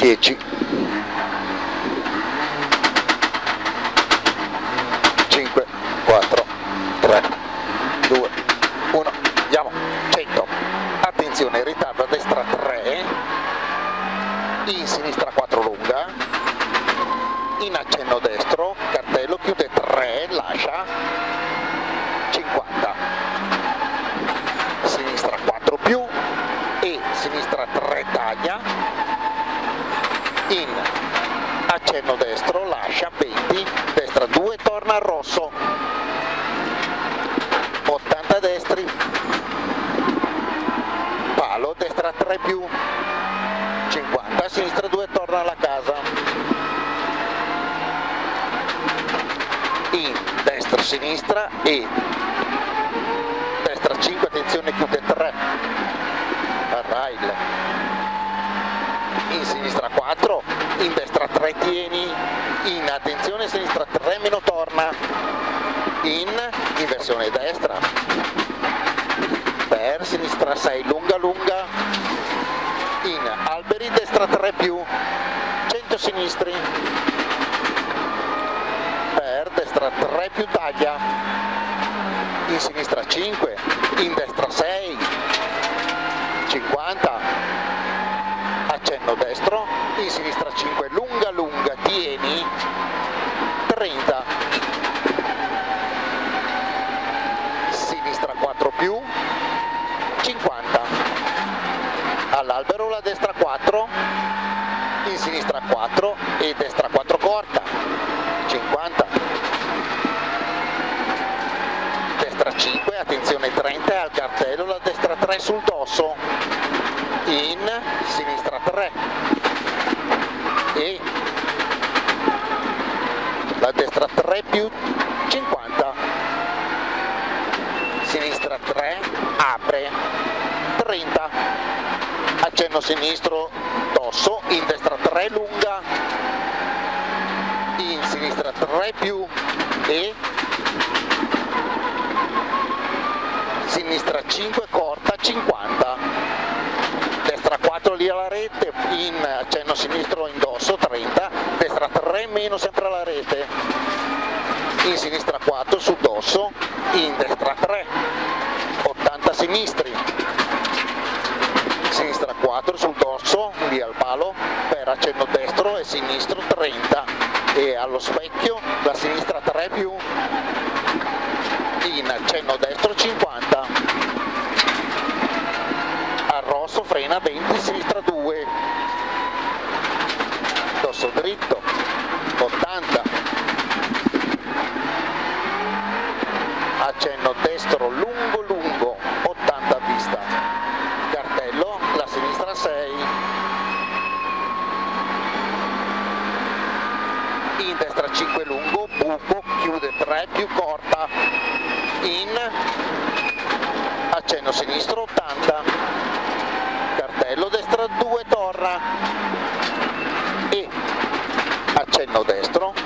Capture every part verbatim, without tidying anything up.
dieci, cinque, quattro, tre, due, uno, andiamo, cento, attenzione, ritardo a destra tre, in sinistra quattro lunga, in accenno destro, cartello chiude tre, lascia, cinquanta, sinistra quattro più e sinistra tre taglia, in accenno destro, lascia venti, destra due, torna al rosso, ottanta destri, palo, destra tre più, cinquanta, sinistra due, torna alla casa, in destra sinistra e destra cinque, attenzione chiude tre, al rail, in sinistra quattro, in destra tre tieni, in attenzione sinistra tre meno torna, in inversione destra, per sinistra sei lunga lunga, in alberi destra tre più, cento sinistri, per destra tre più taglia, in sinistra cinque, in destra sei, cinquanta, accenno destro, in sinistra cinque, lunga lunga, tieni, trenta, sinistra quattro più, cinquanta, all'albero la destra quattro, in sinistra quattro e destra quattro corta, cinquanta, destra cinque, attenzione trenta, al cartello la destra tre sul dosso, in sinistra tre e la destra tre più, cinquanta, sinistra tre, apre, trenta, accenno sinistro, dosso, in destra tre lunga, in sinistra tre più e sinistra cinque corta, cinquanta, destra quattro lì alla rete, in accenno sinistro indosso, trenta, destra tre meno sempre alla rete, in sinistra quattro sul dosso, in destra tre, ottanta sinistri, sinistra quattro sul dorso, lì al palo, per accenno destro e sinistro trenta e allo specchio la sinistra tre più, in accenno destro cinquanta, al rosso frena venti, sinistra due, dorso dritto, ottanta, accenno destro lungo lungo, ottanta a vista, cartello, la sinistra sei, in destra cinque lungo, buco, chiude tre più corta, in accenno sinistro ottanta, cartello destra due torna e accenno destro,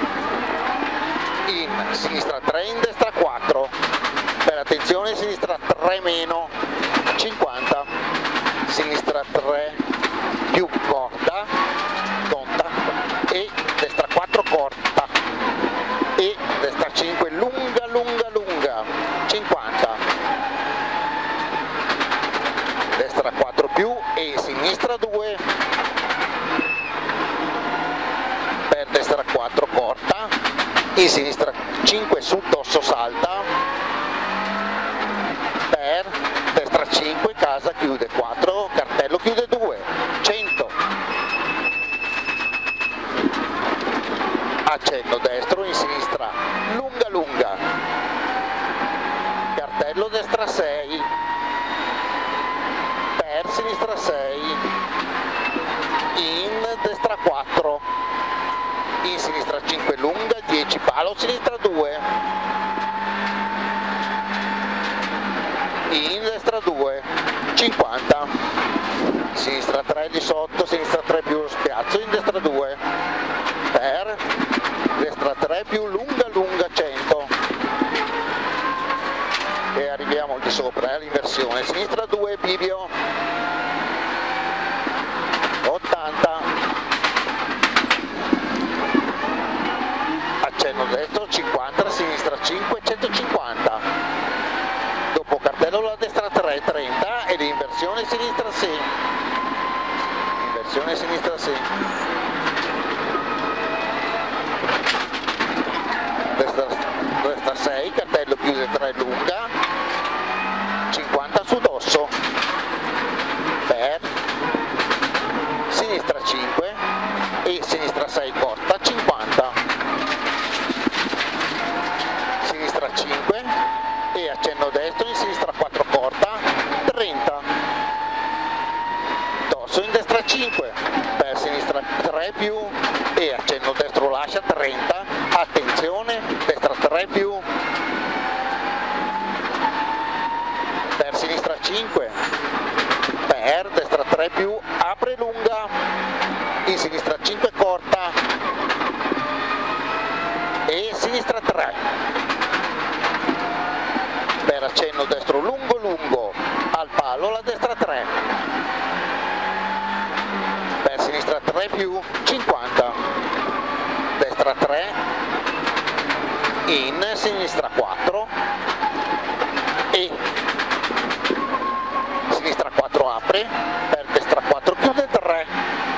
in sinistra tre, in destra quattro, per attenzione sinistra tre meno, cinquanta, sinistra tre più corta, tonta e destra quattro corta e destra cinque lunga lunga lunga, cinquanta, destra quattro più e sinistra due, per destra quattro corta, in sinistra cinque sul dosso salta, per destra cinque, casa chiude quattro, cartello chiude due, cento, accenno destro, in sinistra lunga lunga, cartello destra sei, per sinistra sei, in destra quattro, in sinistra cinque lunga, dieci palo, sinistra due, in destra due, cinquanta, sinistra tre di sotto, sinistra tre più lo spiazzo, in destra due, per destra tre più lunga lunga, cento, e arriviamo di sopra eh, all'inversione, sinistra due bivio, ottanta, destra, destra sei, cartello chiuso tre lunga, cinquanta su dosso, per sinistra cinque e sinistra sei corta, cinquanta, sinistra cinque e accenno destro in sinistra quattro corta, trenta, dosso in destra cinque, per sinistra tre più e accenno destro lascia, trenta, attenzione, destra tre più, per sinistra cinque, per destra tre più, apre lunga, in sinistra cinque corta e sinistra tre, per accenno destro lungo lungo, al palo la destra tre, per sinistra tre più, cinquanta, destra tre, in sinistra quattro e sinistra quattro apre, per destra quattro chiude tre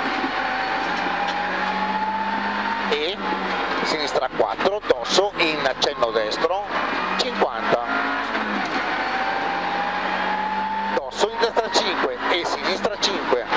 e sinistra quattro dosso in accenno destro, cinquanta, dosso in destra cinque e sinistra cinque,